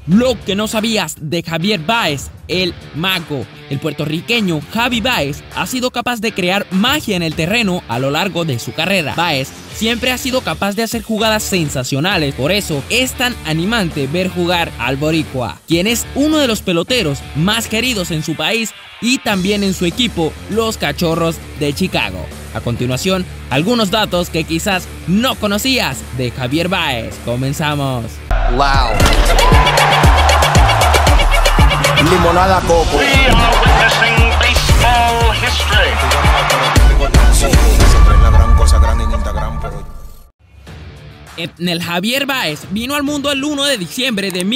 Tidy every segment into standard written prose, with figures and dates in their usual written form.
Lo que no sabías de Javier Báez, el mago. El puertorriqueño Javi Báez ha sido capaz de crear magia en el terreno a lo largo de su carrera. Báez siempre ha sido capaz de hacer jugadas sensacionales, por eso es tan animante ver jugar al boricua, quien es uno de los peloteros más queridos en su país y también en su equipo, los Cachorros de Chicago. A continuación, algunos datos que quizás no conocías de Javier Báez. Comenzamos. Wow. Limonada coco. We are witnessing baseball history. El Javier Báez vino al mundo el 1 de diciembre de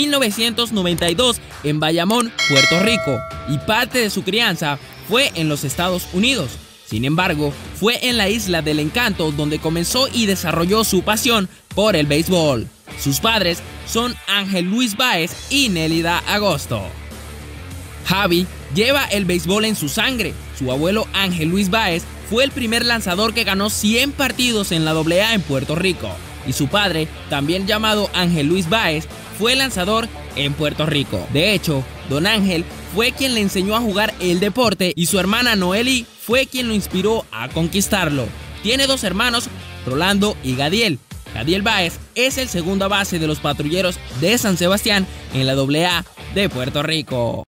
1992 en Bayamón, Puerto Rico, y parte de su crianza fue en los Estados Unidos. Sin embargo, fue en la Isla del Encanto donde comenzó y desarrolló su pasión por el béisbol. Sus padres son Ángel Luis Báez y Nélida Agosto. Javi lleva el béisbol en su sangre. Su abuelo Ángel Luis Báez fue el primer lanzador que ganó 100 partidos en la AA en Puerto Rico. Y su padre, también llamado Ángel Luis Báez, fue lanzador en Puerto Rico. De hecho, don Ángel fue quien le enseñó a jugar el deporte y su hermana Noeli fue quien lo inspiró a conquistarlo. Tiene dos hermanos, Rolando y Gadiel. Gadiel Báez es el segunda base de los Patrulleros de San Sebastián en la AA de Puerto Rico.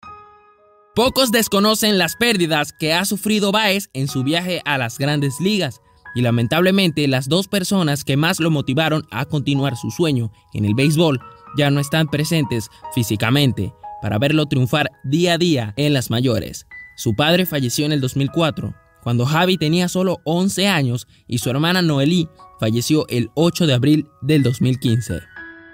Pocos desconocen las pérdidas que ha sufrido Báez en su viaje a las Grandes Ligas. Y lamentablemente las dos personas que más lo motivaron a continuar su sueño en el béisbol ya no están presentes físicamente para verlo triunfar día a día en las mayores. Su padre falleció en el 2004, cuando Javi tenía solo 11 años, y su hermana Noeli falleció el 8 de abril del 2015.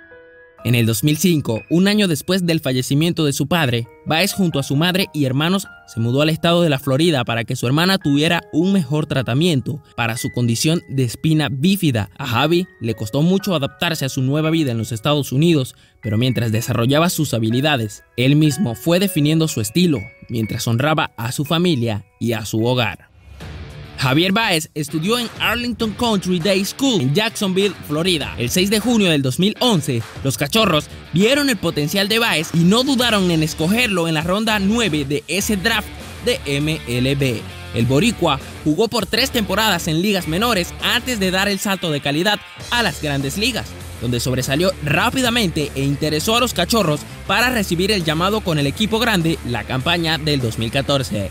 En el 2005, un año después del fallecimiento de su padre, Báez junto a su madre y hermanos se mudó al estado de la Florida para que su hermana tuviera un mejor tratamiento para su condición de espina bífida. A Javi le costó mucho adaptarse a su nueva vida en los Estados Unidos, pero mientras desarrollaba sus habilidades, él mismo fue definiendo su estilo, mientras honraba a su familia y a su hogar. Javier Báez estudió en Arlington Country Day School en Jacksonville, Florida. El 6 de junio del 2011, los Cachorros vieron el potencial de Báez y no dudaron en escogerlo en la ronda 9 de ese draft de MLB. El boricua jugó por 3 temporadas en ligas menores antes de dar el salto de calidad a las Grandes Ligas, donde sobresalió rápidamente e interesó a los Cachorros para recibir el llamado con el equipo grande la campaña del 2014.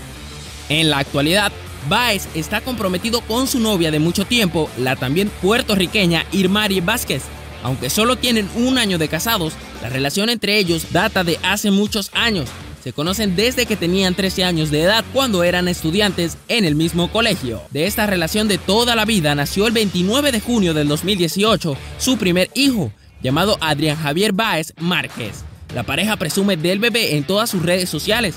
En la actualidad, Báez está comprometido con su novia de mucho tiempo, la también puertorriqueña Irmari Vázquez. Aunque solo tienen un año de casados, la relación entre ellos data de hace muchos años. Se conocen desde que tenían 13 años de edad cuando eran estudiantes en el mismo colegio. De esta relación de toda la vida nació el 29 de junio del 2018 su primer hijo, llamado Adrián Javier Báez Márquez. La pareja presume del bebé en todas sus redes sociales.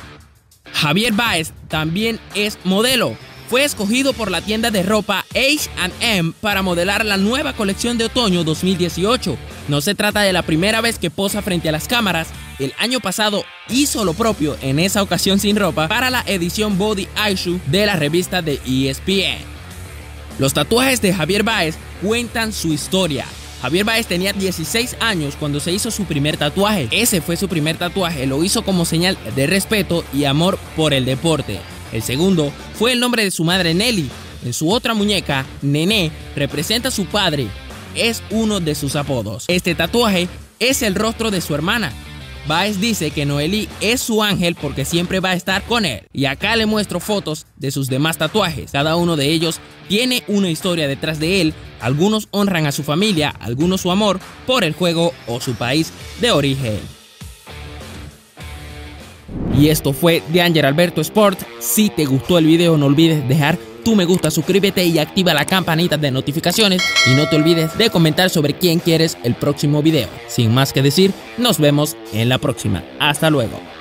Javier Báez también es modelo. Fue escogido por la tienda de ropa H&M para modelar la nueva colección de otoño 2018. No se trata de la primera vez que posa frente a las cámaras. El año pasado hizo lo propio, en esa ocasión sin ropa, para la edición Body Issue de la revista de ESPN. Los tatuajes de Javier Báez cuentan su historia. Javier Báez tenía 16 años cuando se hizo su primer tatuaje. Ese fue su primer tatuaje, lo hizo como señal de respeto y amor por el deporte. El segundo fue el nombre de su madre Nelly. En su otra muñeca, Nené, representa a su padre. Es uno de sus apodos. Este tatuaje es el rostro de su hermana. Báez dice que Noeli es su ángel porque siempre va a estar con él. Y acá le muestro fotos de sus demás tatuajes. Cada uno de ellos tiene una historia detrás de él. Algunos honran a su familia, algunos su amor por el juego o su país de origen. Y esto fue de Ángel Alberto Sports. Si te gustó el video, no olvides dejar tu me gusta, suscríbete y activa la campanita de notificaciones. Y no te olvides de comentar sobre quién quieres el próximo video. Sin más que decir, nos vemos en la próxima. Hasta luego.